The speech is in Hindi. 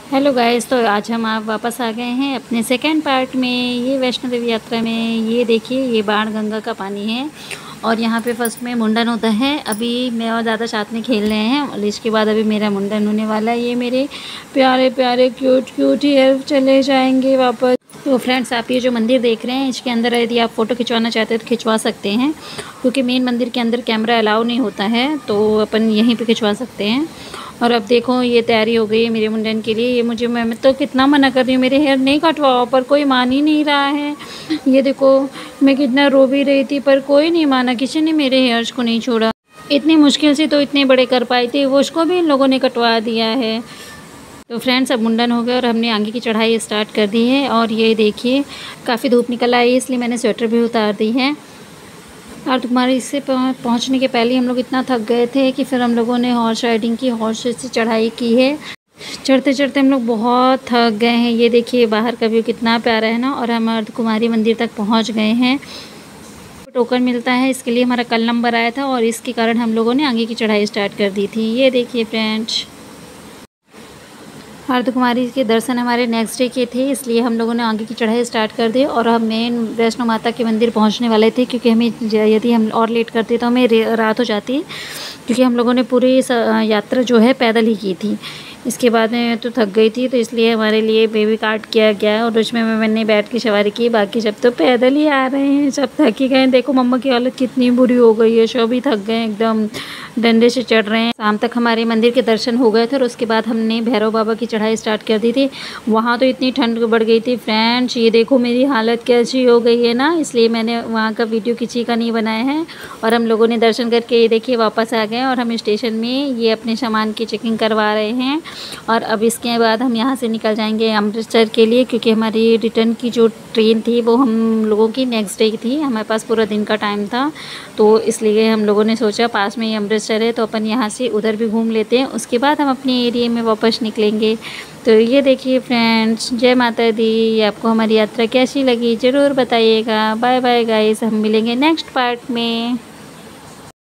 हेलो गाइस, तो आज हम आप वापस आ गए हैं अपने सेकेंड पार्ट में। ये वैष्णो देवी यात्रा में ये देखिए, ये बाण गंगा का पानी है और यहाँ पे फर्स्ट में मुंडन होता है। अभी मैं और दादा साथ में खेल रहे हैं और इसके बाद अभी मेरा मुंडन होने वाला है। ये मेरे प्यारे प्यारे क्यूट क्यूट हेयर चले जाएंगे वापस। तो फ्रेंड्स, आप ये जो मंदिर देख रहे हैं, इसके अंदर यदि आप फ़ोटो खिंचवाना चाहते हैं तो खिंचवा सकते हैं, क्योंकि मेन मंदिर के अंदर कैमरा अलाउ नहीं होता है, तो अपन यहीं पे खिंचवा सकते हैं। और अब देखो, ये तैयारी हो गई है मेरे मुंडन के लिए। ये मुझे मैं तो कितना मना कर रही हूँ, मेरे हेयर नहीं कटवाओ, पर कोई मान ही नहीं रहा है। ये देखो, मैं कितना रो भी रही थी पर कोई नहीं माना, किसी ने मेरे हेयर्स को नहीं छोड़ा। इतनी मुश्किल से तो इतने बड़े कर पाई थी, वो उसको भी इन लोगों ने कटवा दिया है। तो फ्रेंड्स, अब मुंडन हो गया और हमने आगे की चढ़ाई स्टार्ट कर दी है। और ये देखिए, काफ़ी धूप निकल आई है, इसलिए मैंने स्वेटर भी उतार दी है। अर्धकुमारी से पहुंचने के पहले हम लोग इतना थक गए थे कि फिर हम लोगों ने हॉर्स राइडिंग की, हॉर्स से चढ़ाई की है। चढ़ते चढ़ते हम लोग बहुत थक गए हैं। ये देखिए, बाहर का व्यू कितना प्यारा है ना। और हम अर्धकुमारी मंदिर तक पहुंच गए हैं। टोकन मिलता है, इसके लिए हमारा कल नंबर आया था और इसके कारण हम लोगों ने आगे की चढ़ाई स्टार्ट कर दी थी। ये देखिए फ्रेंड्स, अर्धकुमारी के दर्शन हमारे नेक्स्ट डे के थे, इसलिए हम लोगों ने आगे की चढ़ाई स्टार्ट कर दी। और हम मेन वैष्णो माता के मंदिर पहुंचने वाले थे, क्योंकि हमें यदि हम और लेट करते तो हमें रात हो जाती, क्योंकि हम लोगों ने पूरी यात्रा जो है पैदल ही की थी। इसके बाद में तो थक गई थी, तो इसलिए हमारे लिए बेबी कार्ट किया गया और उसमें मैंने बैठ की सवारी की। बाकी सब तो पैदल ही आ रहे हैं, सब थक ही गए। देखो मम्मा की हालत कितनी बुरी हो गई है, सब ही थक गए, एकदम डंडे से चढ़ रहे हैं। शाम तक हमारे मंदिर के दर्शन हो गए थे और उसके बाद हमने भैरव बाबा की चढ़ाई स्टार्ट कर दी थी। वहाँ तो इतनी ठंड बढ़ गई थी फ्रेंड्स, ये देखो मेरी हालत कैसी हो गई है ना, इसलिए मैंने वहाँ का वीडियो किसी का नहीं बनाया है। और हम लोगों ने दर्शन करके ये देखिए वापस आ गए और हम स्टेशन में ये अपने सामान की चेकिंग करवा रहे हैं। और अब इसके बाद हम यहाँ से निकल जाएंगे अमृतसर के लिए, क्योंकि हमारी रिटर्न की जो ट्रेन थी वो हम लोगों की नेक्स्ट डे थी। हमारे पास पूरा दिन का टाइम था, तो इसलिए हम लोगों ने सोचा पास में ही अमृतसर है तो अपन यहाँ से उधर भी घूम लेते हैं, उसके बाद हम अपने एरिया में वापस निकलेंगे। तो ये देखिए फ्रेंड्स, जय माता दी। आपको हमारी यात्रा कैसी लगी ज़रूर बताइएगा। बाय बाय गाइस, हम मिलेंगे नेक्स्ट पार्ट में।